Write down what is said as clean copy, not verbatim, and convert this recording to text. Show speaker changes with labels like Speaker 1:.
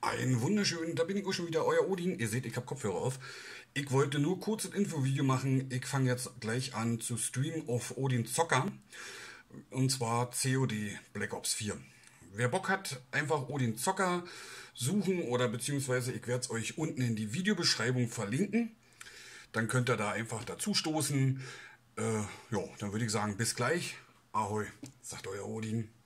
Speaker 1: Einen wunderschönen, da bin ich auch schon wieder, euer Odin. Ihr seht, ich habe Kopfhörer auf. Ich wollte nur kurz ein Infovideo machen. Ich fange jetzt gleich an zu streamen auf Odin Zocker. Und zwar COD Black Ops 4. Wer Bock hat, einfach Odin Zocker suchen oder beziehungsweise ich werde es euch unten in die Videobeschreibung verlinken. Dann könnt ihr da einfach dazu stoßen. Ja, dann würde ich sagen, bis gleich. Ahoi, sagt euer Odin.